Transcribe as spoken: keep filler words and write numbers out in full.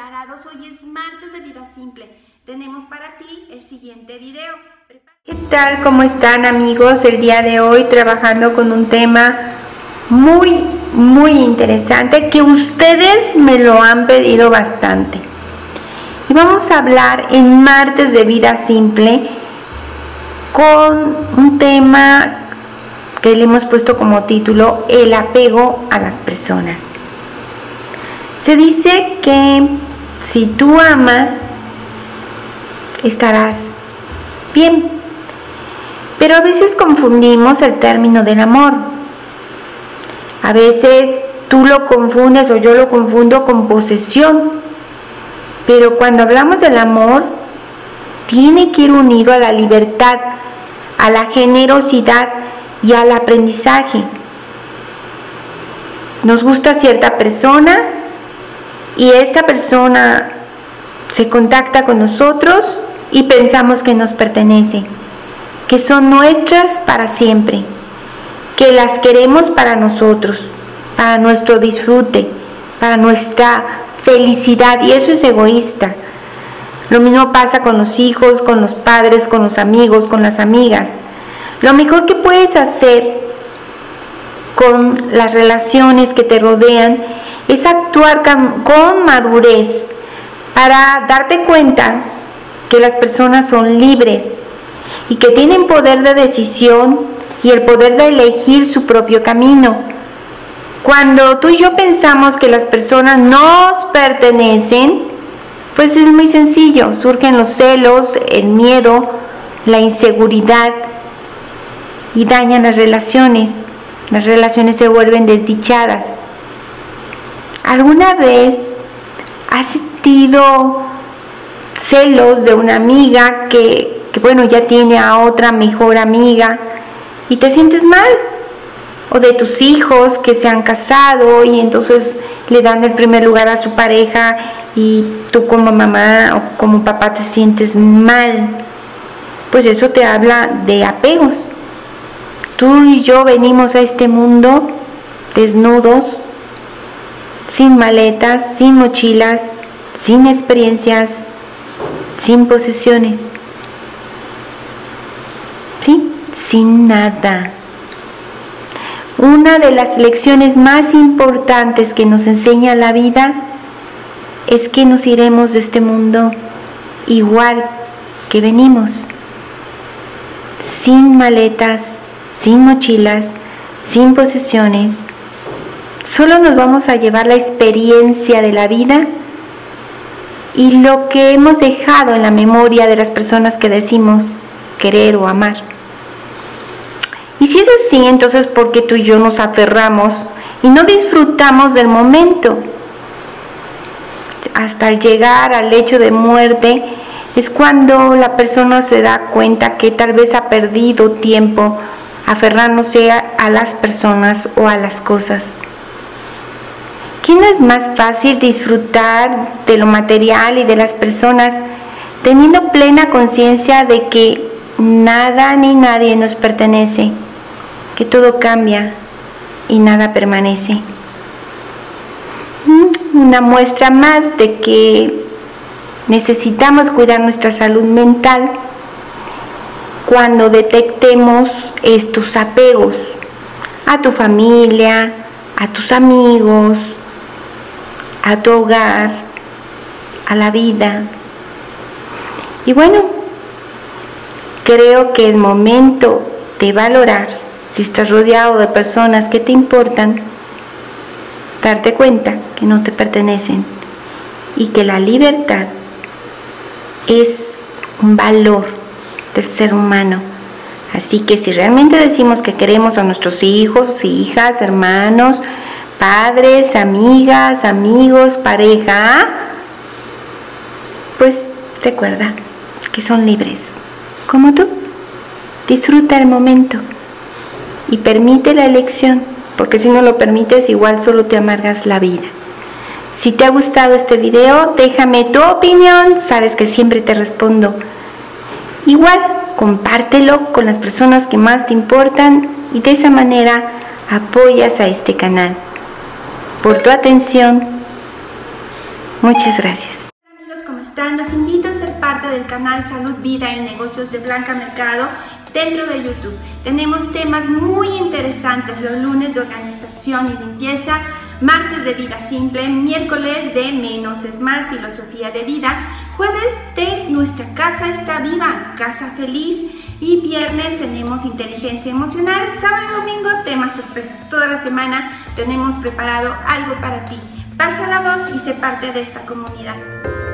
preparados? Hoy es martes de Vida Simple. Tenemos para ti el siguiente video. ¿Qué tal? ¿Cómo están, amigos? El día de hoy trabajando con un tema muy, muy interesante que ustedes me lo han pedido bastante. Y vamos a hablar en martes de Vida Simple con un tema que le hemos puesto como título: el apego a las personas. Se dice que si tú amas, estarás bien, pero a veces confundimos el término del amor. A veces tú lo confundes o yo lo confundo con posesión, pero cuando hablamos del amor, tiene que ir unido a la libertad, a la generosidad y al aprendizaje. Nos gusta cierta persona y esta persona se contacta con nosotros y pensamos que nos pertenece, que son nuestras para siempre, que las queremos para nosotros, para nuestro disfrute, para nuestra felicidad, y eso es egoísta. Lo mismo pasa con los hijos, con los padres, con los amigos, con las amigas. Lo mejor que puedes hacer con las relaciones que te rodean es actuar con madurez para darte cuenta que las personas son libres y que tienen poder de decisión y el poder de elegir su propio camino. Cuando tú y yo pensamos que las personas nos pertenecen, pues es muy sencillo, surgen los celos, el miedo, la inseguridad y dañan las relaciones. Las relaciones se vuelven desdichadas. ¿Alguna vez has sentido celos de una amiga que, que bueno, ya tiene a otra mejor amiga y te sientes mal? O de tus hijos que se han casado y entonces le dan el primer lugar a su pareja y tú como mamá o como papá te sientes mal. Pues eso te habla de apegos. Tú y yo venimos a este mundo desnudos, sin maletas, sin mochilas, sin experiencias, sin posesiones. ¿Sí? Sin nada. Una de las lecciones más importantes que nos enseña la vida es que nos iremos de este mundo igual que venimos, sin maletas, sin mochilas, sin posesiones. Solo nos vamos a llevar la experiencia de la vida y lo que hemos dejado en la memoria de las personas que decimos querer o amar. Y si es así, entonces ¿por qué tú y yo nos aferramos y no disfrutamos del momento? Hasta el llegar al lecho de muerte es cuando la persona se da cuenta que tal vez ha perdido tiempo aferrándose a, a las personas o a las cosas. ¿Qué no es más fácil disfrutar de lo material y de las personas teniendo plena conciencia de que nada ni nadie nos pertenece, que todo cambia y nada permanece? Una muestra más de que necesitamos cuidar nuestra salud mental cuando detectemos estos apegos a tu familia, a tus amigos, a tu hogar, a la vida. Y bueno, creo que es momento de valorar, si estás rodeado de personas que te importan, darte cuenta que no te pertenecen y que la libertad es un valor del ser humano. Así que si realmente decimos que queremos a nuestros hijos, hijas, hermanos, padres, amigas, amigos, pareja, pues recuerda que son libres, como tú. Disfruta el momento y permite la elección, porque si no lo permites, igual solo te amargas la vida. Si te ha gustado este video, déjame tu opinión, sabes que siempre te respondo. Igual, compártelo con las personas que más te importan y de esa manera apoyas a este canal. Por tu atención, Muchas gracias. Hola amigos, ¿cómo están? Los invito a ser parte del canal Salud, Vida y Negocios de Blanca Mercado dentro de YouTube. Tenemos temas muy interesantes los lunes de organización y limpieza, martes de vida simple, miércoles de menos es más, filosofía de vida, jueves de nuestra casa está viva, casa feliz, y viernes tenemos inteligencia emocional, sábado y domingo temas sorpresas. Toda la semana tenemos preparado algo para ti. Pasa la voz y sé parte de esta comunidad.